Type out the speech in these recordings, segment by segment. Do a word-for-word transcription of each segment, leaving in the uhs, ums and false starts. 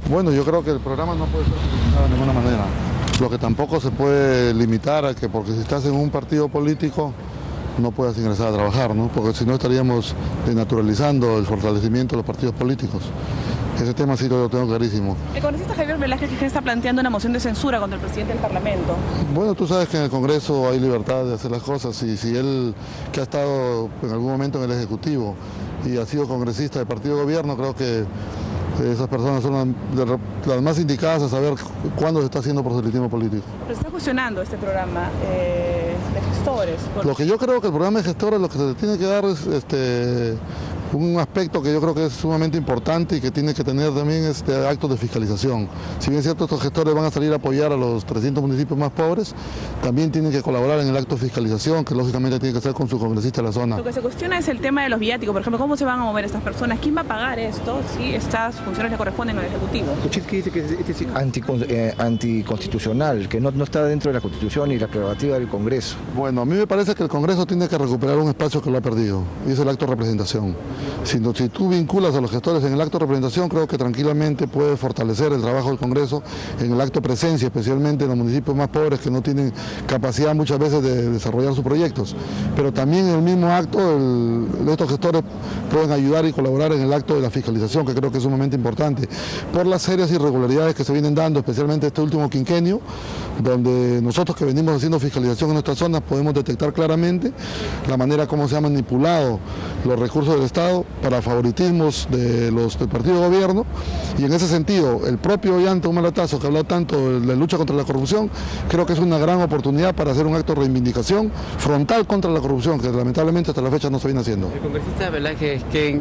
Bueno, yo creo que el programa no puede ser limitado de ninguna manera. Lo que tampoco se puede limitar a que porque si estás en un partido político no puedas ingresar a trabajar, ¿no? Porque si no estaríamos desnaturalizando el fortalecimiento de los partidos políticos. Ese tema sí lo tengo clarísimo. El congresista Javier Velázquez está planteando una moción de censura contra el presidente del Parlamento. Bueno, tú sabes que en el Congreso hay libertad de hacer las cosas y si él, que ha estado en algún momento en el Ejecutivo y ha sido congresista del partido de gobierno, creo que esas personas son las más indicadas a saber cuándo se está haciendo proselitismo político. Pero se está cuestionando este programa eh, de gestores. Por... Lo que yo creo que el programa de gestores lo que se tiene que dar es este, un aspecto que yo creo que es sumamente importante y que tiene que tener también este actos de fiscalización. Si bien es cierto, estos gestores van a salir a apoyar a los trescientos municipios más pobres, también tienen que colaborar en el acto de fiscalización, que lógicamente tiene que ser con su congresista de la zona. Lo que se cuestiona es el tema de los viáticos, por ejemplo, ¿cómo se van a mover estas personas? ¿Quién va a pagar esto si estas funciones le corresponden al Ejecutivo? Kuczynski dice que este es anti, eh, anticonstitucional, que no, no está dentro de la Constitución y la prerrogativa del Congreso. Bueno, a mí me parece que el Congreso tiene que recuperar un espacio que lo ha perdido, y es el acto de representación. Si, si tú vinculas a los gestores en el acto de representación, creo que tranquilamente puede fortalecer el trabajo del Congreso en el acto de presencia, especialmente en los municipios más pobres que no tienen capacidad muchas veces de desarrollar sus proyectos. Pero también en el mismo acto, el, estos gestores pueden ayudar y colaborar en el acto de la fiscalización, que creo que es sumamente importante, por las serias irregularidades que se vienen dando, especialmente este último quinquenio, donde nosotros que venimos haciendo fiscalización en nuestras zonas podemos detectar claramente la manera como se han manipulado los recursos del Estado para favoritismos de los, del partido de gobierno, y en ese sentido el propio Ollanta Humala-Tasso, que ha hablado tanto de la lucha contra la corrupción, creo que es una gran oportunidad para hacer un acto de reivindicación frontal contra la corrupción, que lamentablemente hasta la fecha no se viene haciendo. El congresista Velázquez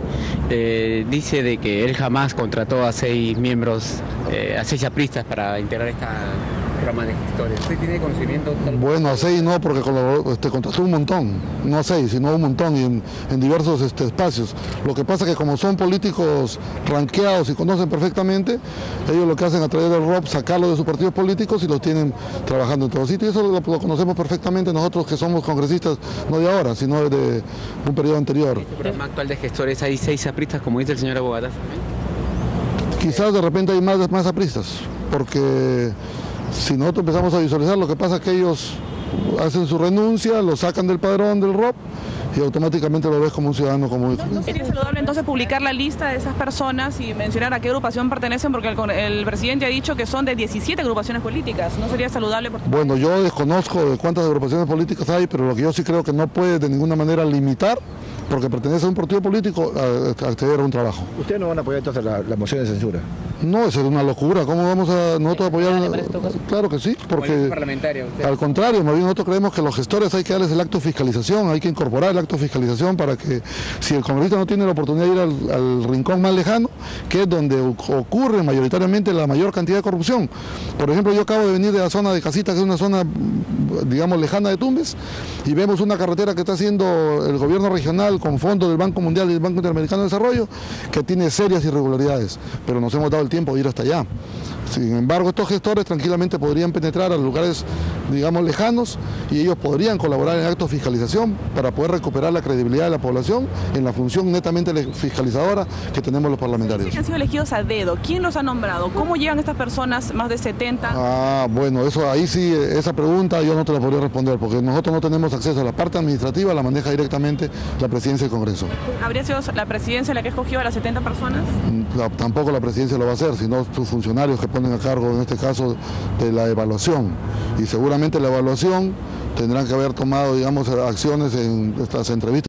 eh, dice de que él jamás contrató a seis miembros, eh, a seis apristas para integrar esta programa de gestores. ¿Usted tiene conocimiento? Bueno, a seis no, porque este, contrató un montón, no a seis, sino un montón y en, en diversos este, espacios. Lo que pasa es que como son políticos ranqueados y conocen perfectamente, ellos lo que hacen a través del R O P, sacarlos de sus partidos políticos y los tienen trabajando en todos sitios. Y eso lo, lo conocemos perfectamente nosotros que somos congresistas, no de ahora, sino de un periodo anterior. ¿En este programa actual de gestores hay seis apristas, como dice el señor Abogada? Quizás de repente hay más, más apristas, porque si nosotros empezamos a visualizar, lo que pasa es que ellos hacen su renuncia, lo sacan del padrón del R O P y automáticamente lo ves como un ciudadano común. ¿No, no sería saludable entonces publicar la lista de esas personas y mencionar a qué agrupación pertenecen? Porque el, el presidente ha dicho que son de diecisiete agrupaciones políticas. ¿No sería saludable? Por... Bueno, yo desconozco de cuántas agrupaciones políticas hay, pero lo que yo sí creo que no puede de ninguna manera limitar, porque pertenece a un partido político, a acceder a un trabajo. ¿Ustedes no van a apoyar entonces la, la moción de censura? No, eso es una locura. ¿Cómo vamos a nosotros apoyar? Claro que sí, porque al contrario, más bien nosotros creemos que los gestores hay que darles el acto de fiscalización, hay que incorporar el acto de fiscalización para que si el congresista no tiene la oportunidad de ir al, al rincón más lejano, que es donde ocurre mayoritariamente la mayor cantidad de corrupción. Por ejemplo, yo acabo de venir de la zona de Casita, que es una zona, digamos, lejana de Tumbes, y vemos una carretera que está haciendo el gobierno regional con fondos del Banco Mundial y del Banco Interamericano de Desarrollo, que tiene serias irregularidades, pero nos hemos dado el tiempo de ir hasta allá. Sin embargo, estos gestores tranquilamente podrían penetrar a lugares, digamos, lejanos y ellos podrían colaborar en actos de fiscalización para poder recuperar la credibilidad de la población en la función netamente fiscalizadora que tenemos los parlamentarios. ¿Sí han sido elegidos a dedo? ¿Quién los ha nombrado? ¿Cómo llegan estas personas, más de setenta? Ah, bueno, eso ahí sí, esa pregunta yo no te la podría responder porque nosotros no tenemos acceso a la parte administrativa, la maneja directamente la presidencia del Congreso. ¿Habría sido la presidencia la que escogió a las setenta personas? La, tampoco la presidencia lo va a hacer, sino sus funcionarios que ponen a cargo, en este caso, de la evaluación. Y seguramente la evaluación tendrán que haber tomado, digamos, acciones en estas entrevistas.